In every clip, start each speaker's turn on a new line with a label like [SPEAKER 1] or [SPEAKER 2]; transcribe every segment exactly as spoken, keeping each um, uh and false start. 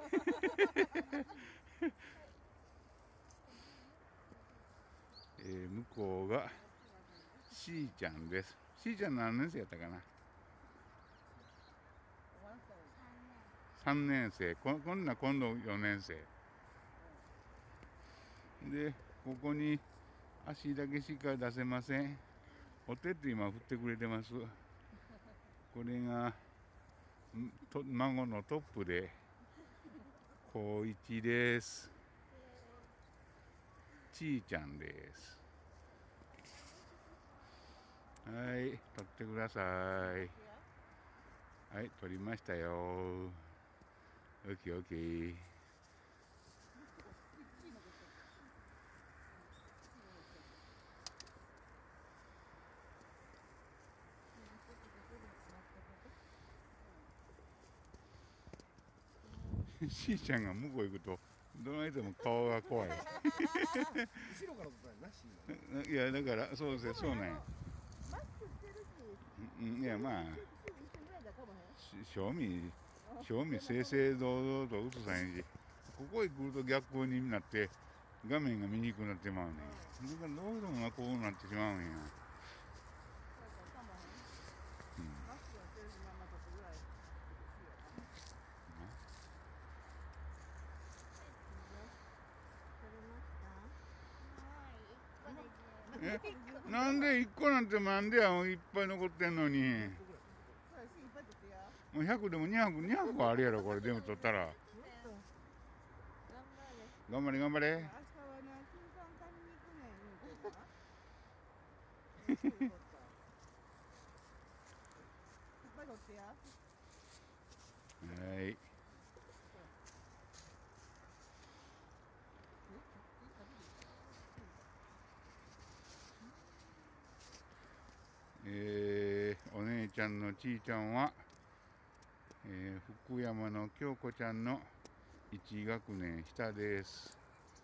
[SPEAKER 1] えー、向こうがしーちゃんです。しーちゃん何年生やったかな。さんねん生。ここんな今度よねん生で、ここに足だけしか出せません。お手って今振ってくれてます。これがと孫のトップで高一です。ちーちゃんです。はい、撮ってください。はい、撮りましたよ。オッケーオッケー。しーちゃんが向こう行くとどないでも顔が怖い。後ろから撮ったんなしー。いやだからそうですそうなんや。いやまあ正味正味正々堂々と映さへんし、ここへ来ると逆光になって画面が見にくくなってまうねん。だからどうしてもこうなってしまうんや。え、なんでいっこなんてなんでやいっぱい残ってんのに。もうひゃくでもにひゃく、にひゃくはあるやろこれ全部取ったら。頑張れ頑張れ。はい。えー、お姉ちゃんのちーちゃんは、えー、福山の京子ちゃんのいち学年下です。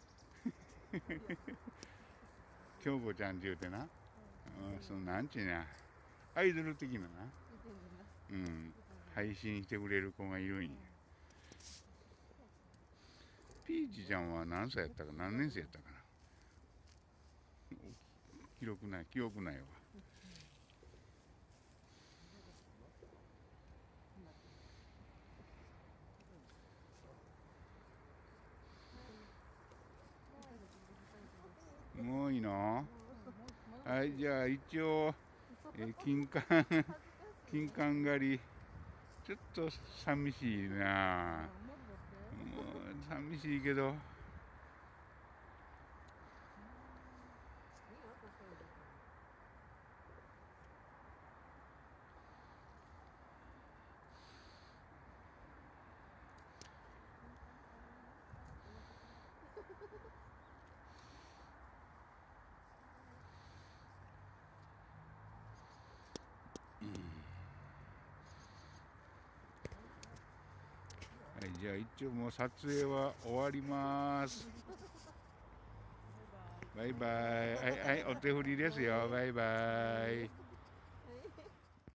[SPEAKER 1] 京子ちゃんって言うてな、うん、そのなんちゅうなアイドル的なな、うん、配信してくれる子がいるんや。ピーチちゃんは何歳やったか、何年生やったかな。記録ない、記憶ないわ。もういいの？はい、じゃあ一応、えー、金柑金柑狩りちょっと寂しいな。もう寂しいけど。うん、はい、じゃあ一応もう撮影は終わります。バイバイ。はいはい、お手振りですよ。バイバイ。